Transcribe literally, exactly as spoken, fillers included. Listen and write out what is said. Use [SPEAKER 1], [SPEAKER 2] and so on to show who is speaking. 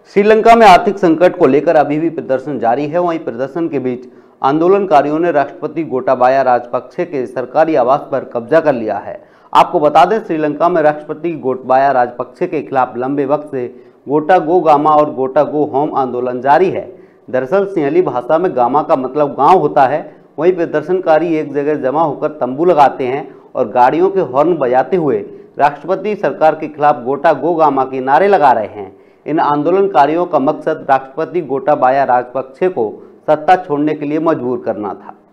[SPEAKER 1] श्रीलंका में आर्थिक संकट को लेकर अभी भी प्रदर्शन जारी है। वहीं प्रदर्शन के बीच आंदोलनकारियों ने राष्ट्रपति गोटाबाया राजपक्षे के सरकारी आवास पर कब्जा कर लिया है। आपको बता दें, श्रीलंका में राष्ट्रपति गोटाबाया राजपक्षे के खिलाफ लंबे वक्त से गोटा गो गामा और गोटा गो होम आंदोलन जारी है। दरअसल सिंहली भाषा में गामा का मतलब गांव होता है। वहीं प्रदर्शनकारी एक जगह जमा होकर तंबू लगाते हैं और गाड़ियों के हॉर्न बजाते हुए राष्ट्रपति सरकार के खिलाफ गोटा गो गामा के नारे लगा रहे हैं। इन आंदोलनकारियों का मकसद राष्ट्रपति गोटाबाया राजपक्षे को सत्ता छोड़ने के लिए मजबूर करना था।